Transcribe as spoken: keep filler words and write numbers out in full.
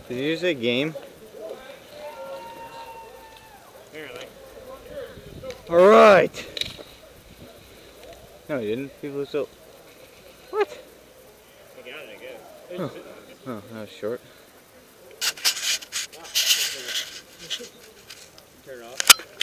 Did you say game? Apparently. Alright! No, he didn't. People still. What? He got it, I guess. Oh, oh that was short. Turn it off.